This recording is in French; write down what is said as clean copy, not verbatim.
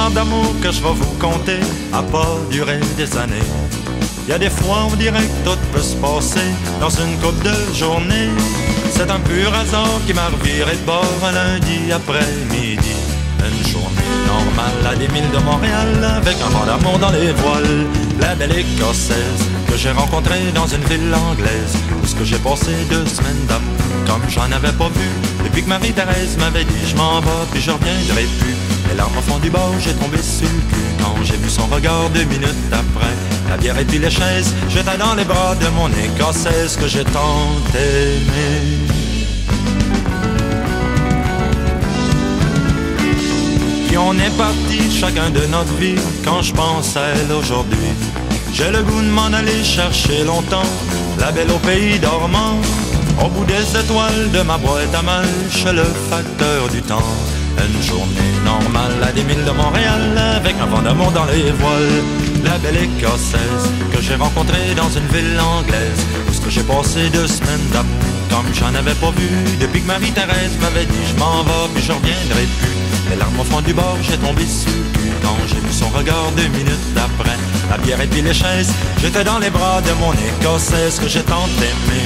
histoire d'amour que je vais vous conter a pas duré des années. Y a des fois on dirait que tout peut se passer dans une couple de journées. C'est un pur hasard qui m'a reviré de bord un lundi après-midi. Une journée normale à des milles de Montréal, avec un vent d'amour dans les voiles. La belle écossaise que j'ai rencontrée dans une ville anglaise, où ce que j'ai passé 2 semaines d'amour comme j'en avais pas vu depuis que Marie-Thérèse m'avait dit je m'en vais puis je reviendrai plus. Les larmes au fond du bord, j'ai tombé sur le cul quand j'ai vu son regard 2 minutes après. La bière et puis les chaises, j'étais dans les bras de mon écossaise que j'ai tant aimée. Puis on est parti chacun de notre vie. Quand je pense à elle aujourd'hui, j'ai le goût de m'en aller chercher longtemps, la belle au pays dormant, au bout des étoiles de ma boîte à mal, chez le facteur du temps. Une journée normale à des milles de Montréal, avec un vent d'amour dans les voiles. La belle écossaise que j'ai rencontrée dans une ville anglaise, où ce que j'ai passé 2 semaines d'amour comme j'en avais pas vu depuis que Marie-Thérèse m'avait dit je m'en vais puis je reviendrai plus. Les larmes au fond du bord, j'ai tombé sur le cul quand j'ai vu son regard 2 minutes après. La bière et puis les chaises, j'étais dans les bras de mon écossaise que j'ai tant aimé.